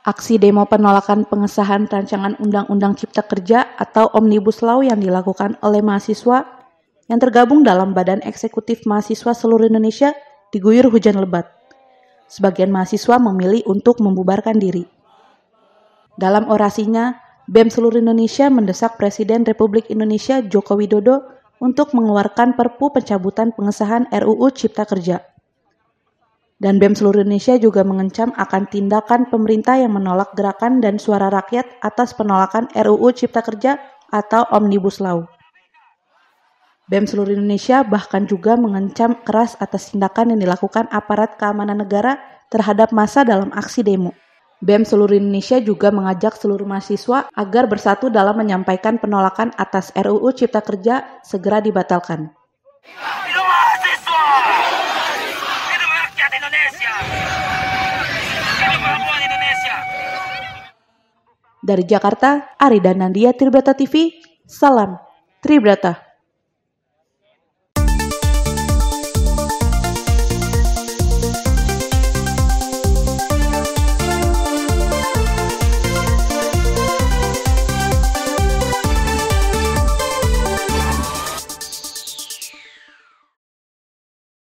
Aksi demo penolakan pengesahan rancangan Undang-Undang Cipta Kerja atau Omnibus Law yang dilakukan oleh mahasiswa yang tergabung dalam Badan Eksekutif Mahasiswa Seluruh Indonesia diguyur hujan lebat. Sebagian mahasiswa memilih untuk membubarkan diri. Dalam orasinya, BEM Seluruh Indonesia mendesak Presiden Republik Indonesia Joko Widodo untuk mengeluarkan Perpu pencabutan pengesahan RUU Cipta Kerja. Dan BEM Seluruh Indonesia juga mengecam akan tindakan pemerintah yang menolak gerakan dan suara rakyat atas penolakan RUU Cipta Kerja atau Omnibus Law. BEM Seluruh Indonesia bahkan juga mengecam keras atas tindakan yang dilakukan aparat keamanan negara terhadap massa dalam aksi demo. BEM Seluruh Indonesia juga mengajak seluruh mahasiswa agar bersatu dalam menyampaikan penolakan atas RUU Cipta Kerja segera dibatalkan. Hidup mahasiswa! Hidup rakyat Indonesia! Hidup perempuan Indonesia! Dari Jakarta, Ari dan Nandia, Tribrata TV, salam Tribrata.